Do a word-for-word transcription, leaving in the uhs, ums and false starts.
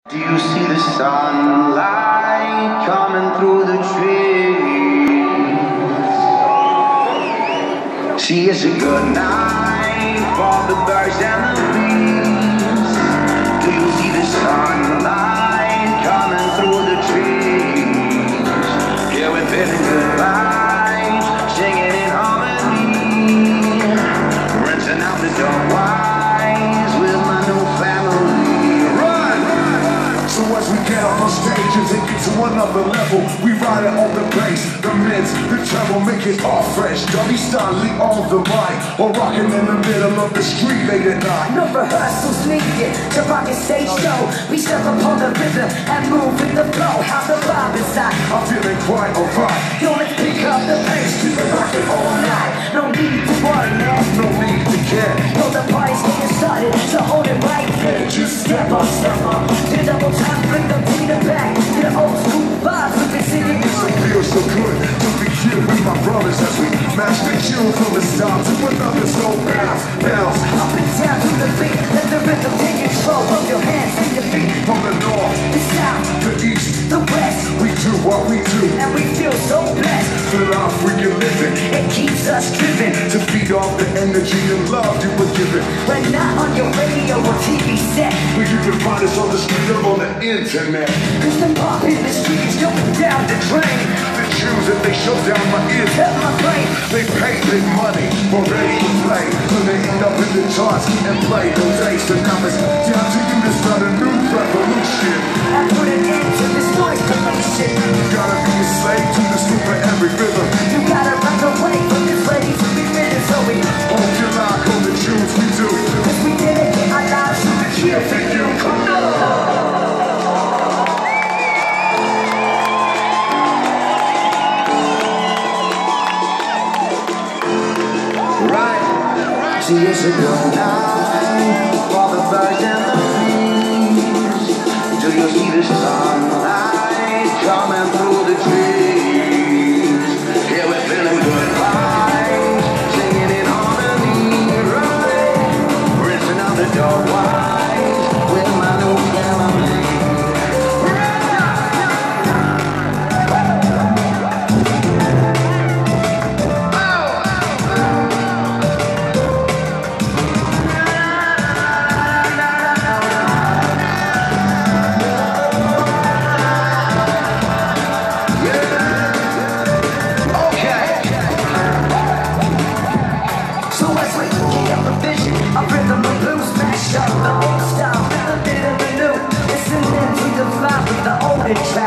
Do you see the sunlight coming through the trees? See, it's a good night for the birds and the bees. Do you see the sunlight coming through the trees? Yeah, we're feeling good vibes, singing in harmony, rinsing out the dark wines with my new family. So as we get on stage and take it to another level, we ride it on the bass, the mids, the treble, make it all fresh. Dummy Stanley on the mic, or rocking in the middle of the street late at night. No rehearsals needed to rock a stage show. We step upon the rhythm and move with the flow. How's the vibe inside? I'm feeling quite alright. Yo, let's pick up the pace, keep it rocking all night. No need to worry, man. No need to care. No, the party's getting started, so hold it right here. Just Step up, step up, do double time, bring the beat back. The old school vibes we've been singing. It feels so good to be here with my brothers as we mash the tune from the start to another slow bounce, bounce. Up and down to the beat, let the rhythm take control of your hands and your feet. From the north, The south, the east, the west, we do what we do. and we feel so blessed. Feel our freaking living It keeps us driven. to feed off the energy and love you were given. But not on your radio or T V set. Where you can find us on the street or on the internet. Cause the pop in the streets going down the drain. The tunes that they shut down my ears. Tell my brain, They pay big money for radio play, so they end up in the charts and play those days. The numbers down to you to start a new revolution. I put an end to this noise pollution. You gotta be a slave to the street for every rhythm. You gotta run away from this ready to be ridden. So we, Off your lock on the tunes we do. cause we dedicate our lives to the Here kids. for you, come on. Right. See, it's a good night for the birds and the bees. Do you see the sunlight coming through the trees? Yeah, we're feeling good vibes, singing in harmony, right? Rinsing out the dark wines with my new family. So as we get up the vision, a rhythm and blues mash up the old style, a bit of the new. Listening to the vibe of the older track.